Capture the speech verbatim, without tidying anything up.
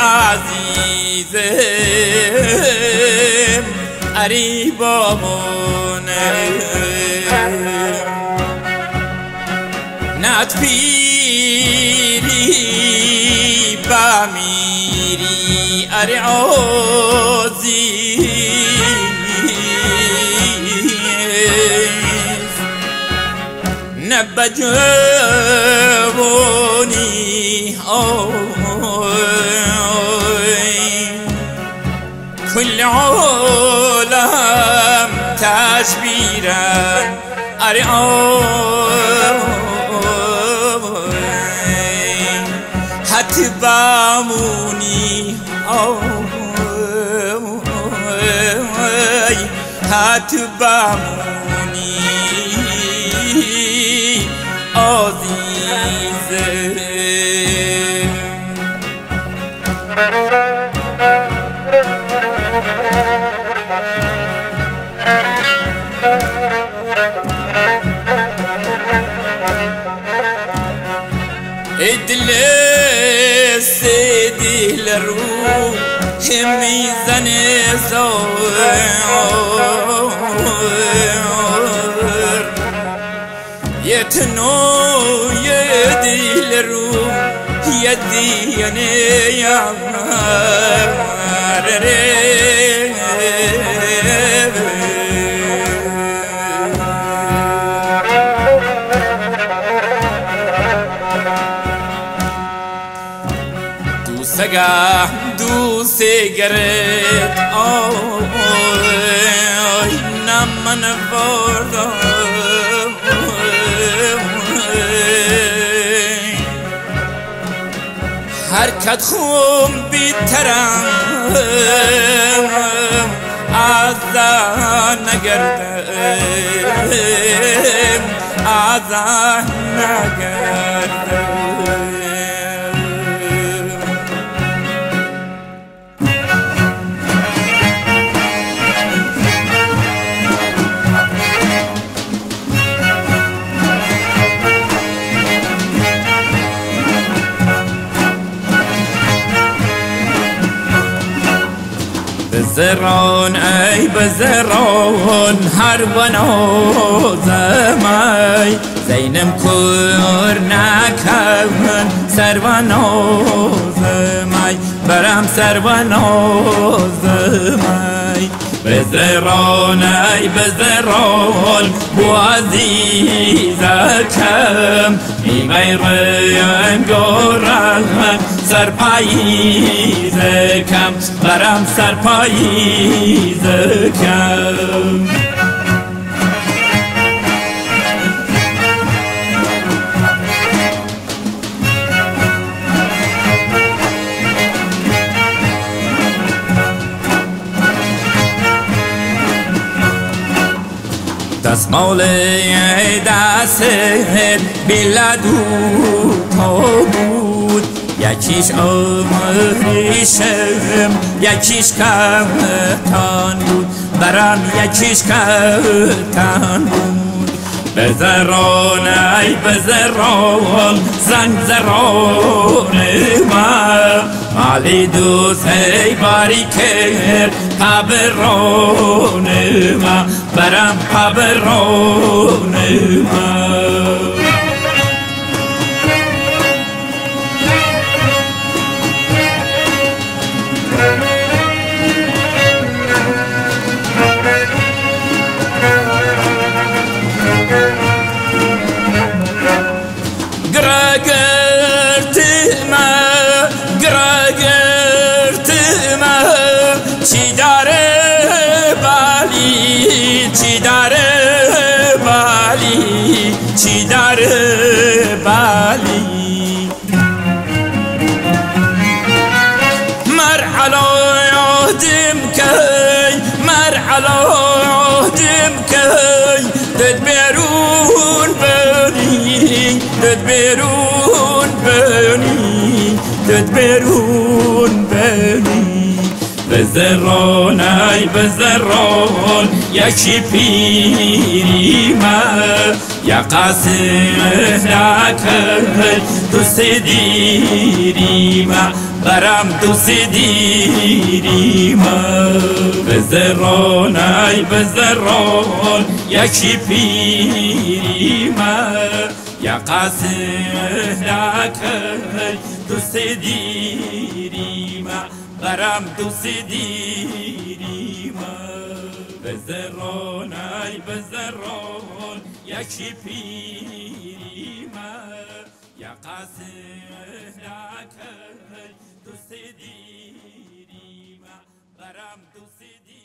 عزیزم اری بابونه نتپیری بمیری اری عزیز نبجونی كل عالم تشبيرا أرعاي هتباموني هتباموني عزيز ادلي سيدي للروح ميزان صور يتنو يدي للروح يدي يني يا سگا دو سیگرت آی نمن بردم حرکت خون بیترم آزان نگردم آزان نگردم بزران ای بزران هر بنازمای زینم کور نکن سر بنازمای برم سر بنازمای بزران ای بزران بو عزیزکم ایمای رنگارم سر پاییزکم برم سر پاییزکم دستمال دست بلدو تا بود یکیش آمریشم یکیش کمتان بود برم یکیش کمتان بود بزران ای بزران زنگ زران من علی دوست ای باری کرد قبران من برم قبران من چی داره بالی چی داره بالی چی داره بالی مرحله یادم کی مرحله یادم کی دد بیرون بنی دد بیرون بنی دد بیرون بنی بزران ای بزران یکی پیری من یا قاسم نکن دوست دیری من برم دوست دیریما بزران ای بزران یکی پیریما یا قصه لکی دوست دیریما برم دوست دیریما بزران ای بزران یکی پیریما یا قصه لکی دوست دیریما برم دوست دیریما